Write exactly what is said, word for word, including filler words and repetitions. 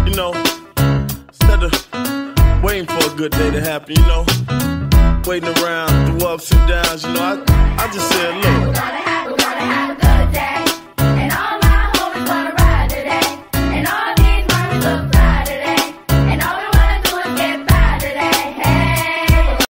You know, instead of waiting for a good day to happen, you know, waiting around through ups and downs, you know, I, I just said, look,